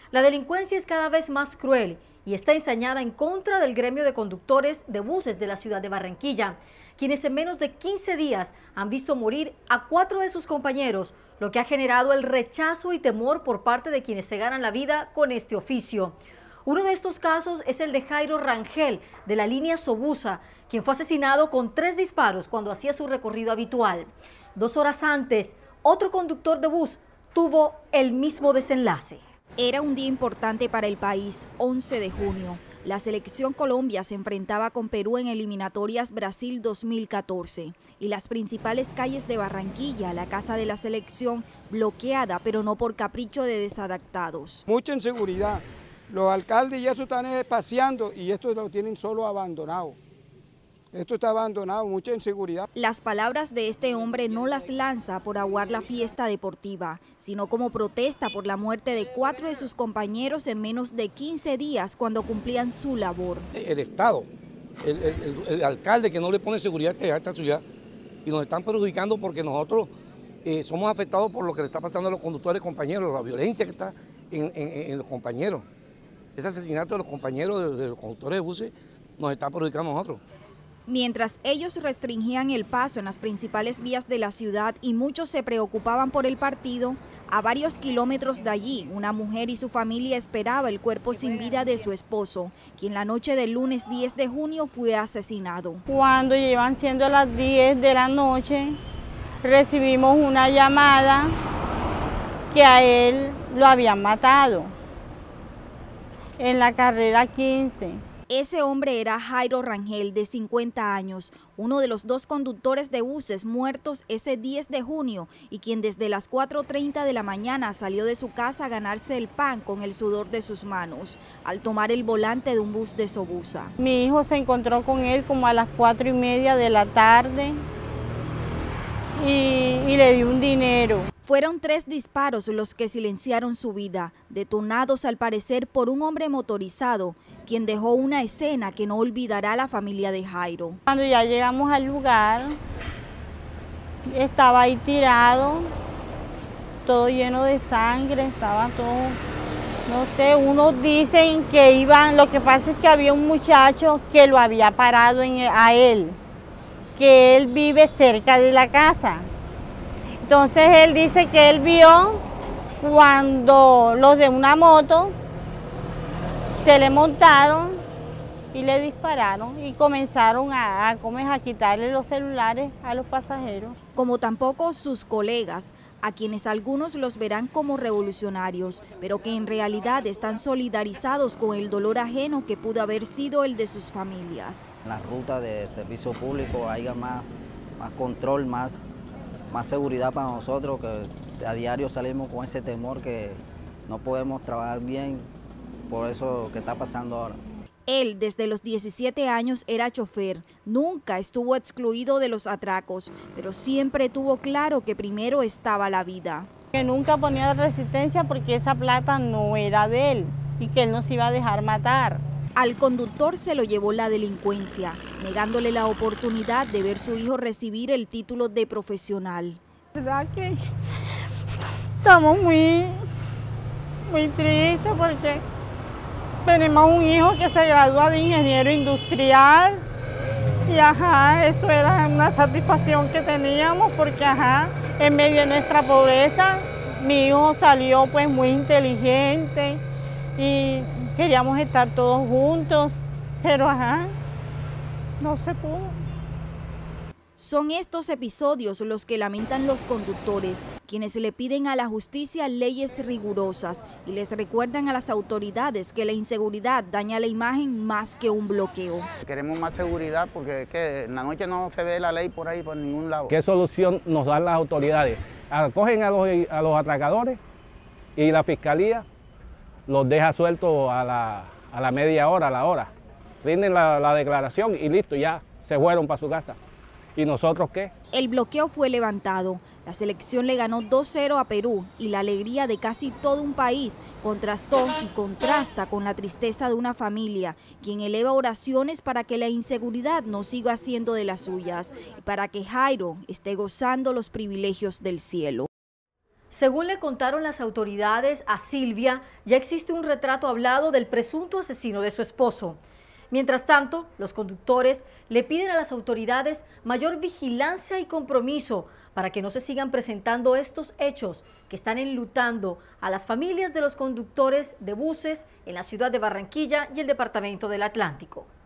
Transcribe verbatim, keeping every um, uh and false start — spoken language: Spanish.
La delincuencia es cada vez más cruel y está ensañada en contra del gremio de conductores de buses de la ciudad de Barranquilla, quienes en menos de quince días han visto morir a cuatro de sus compañeros, lo que ha generado el rechazo y temor por parte de quienes se ganan la vida con este oficio. Uno de estos casos es el de Jairo Rangel, de la línea Sobusa, quien fue asesinado con tres disparos cuando hacía su recorrido habitual. Dos horas antes, otro conductor de bus tuvo el mismo desenlace. Era un día importante para el país, once de junio. La selección Colombia se enfrentaba con Perú en eliminatorias Brasil dos mil catorce y las principales calles de Barranquilla, la casa de la selección, bloqueada, pero no por capricho de desadaptados. Mucha inseguridad. Los alcaldes ya eso están paseando y esto lo tienen solo abandonado. Esto está abandonado, mucha inseguridad. Las palabras de este hombre no las lanza por aguar la fiesta deportiva, sino como protesta por la muerte de cuatro de sus compañeros en menos de quince días cuando cumplían su labor. El Estado, el, el, el alcalde que no le pone seguridad a esta ciudad y nos están perjudicando porque nosotros eh, somos afectados por lo que le está pasando a los conductores compañeros, la violencia que está en, en, en los compañeros. Ese asesinato de los compañeros de, de los conductores de buses nos está perjudicando a nosotros. Mientras ellos restringían el paso en las principales vías de la ciudad y muchos se preocupaban por el partido, a varios kilómetros de allí, una mujer y su familia esperaba el cuerpo sin vida de su esposo, quien la noche del lunes diez de junio fue asesinado. Cuando llevan siendo las diez de la noche, recibimos una llamada que a él lo habían matado en la carrera quince. Ese hombre era Jairo Rangel, de cincuenta años, uno de los dos conductores de buses muertos ese diez de junio y quien desde las cuatro treinta de la mañana salió de su casa a ganarse el pan con el sudor de sus manos, al tomar el volante de un bus de Sobusa. Mi hijo se encontró con él como a las cuatro y media de la tarde y, y le dio un dinero. Fueron tres disparos los que silenciaron su vida, detonados al parecer por un hombre motorizado, quien dejó una escena que no olvidará la familia de Jairo. Cuando ya llegamos al lugar, estaba ahí tirado, todo lleno de sangre, estaba todo, no sé, unos dicen que iban, lo que pasa es que había un muchacho que lo había parado en, a él, que él vive cerca de la casa. Entonces él dice que él vio cuando los de una moto se le montaron y le dispararon y comenzaron a, a, a quitarle los celulares a los pasajeros. Como tampoco sus colegas, a quienes algunos los verán como revolucionarios, pero que en realidad están solidarizados con el dolor ajeno que pudo haber sido el de sus familias. En la ruta de servicio público haya más, más control, más... más seguridad para nosotros, que a diario salimos con ese temor que no podemos trabajar bien por eso que está pasando ahora. Él desde los diecisiete años era chofer, nunca estuvo excluido de los atracos, pero siempre tuvo claro que primero estaba la vida. Que nunca ponía resistencia porque esa plata no era de él y que él no se iba a dejar matar. Al conductor se lo llevó la delincuencia, negándole la oportunidad de ver su hijo recibir el título de profesional. La verdad que estamos muy, muy tristes porque tenemos un hijo que se gradúa de ingeniero industrial y ajá, eso era una satisfacción que teníamos porque ajá, en medio de nuestra pobreza, mi hijo salió pues muy inteligente y queríamos estar todos juntos, pero ajá, no se pudo. Son estos episodios los que lamentan los conductores, quienes le piden a la justicia leyes rigurosas y les recuerdan a las autoridades que la inseguridad daña la imagen más que un bloqueo. Queremos más seguridad porque es que en la noche no se ve la ley por ahí por ningún lado. ¿Qué solución nos dan las autoridades? Acogen a los, a los atracadores y la fiscalía los deja sueltos a la, a la media hora, a la hora. Rinden la, la declaración y listo, ya se fueron para su casa. ¿Y nosotros qué? El bloqueo fue levantado. La selección le ganó dos cero a Perú y la alegría de casi todo un país contrastó y contrasta con la tristeza de una familia, quien eleva oraciones para que la inseguridad no siga siendo de las suyas y para que Jairo esté gozando los privilegios del cielo. Según le contaron las autoridades a Silvia, ya existe un retrato hablado del presunto asesino de su esposo. Mientras tanto, los conductores le piden a las autoridades mayor vigilancia y compromiso para que no se sigan presentando estos hechos que están enlutando a las familias de los conductores de buses en la ciudad de Barranquilla y el departamento del Atlántico.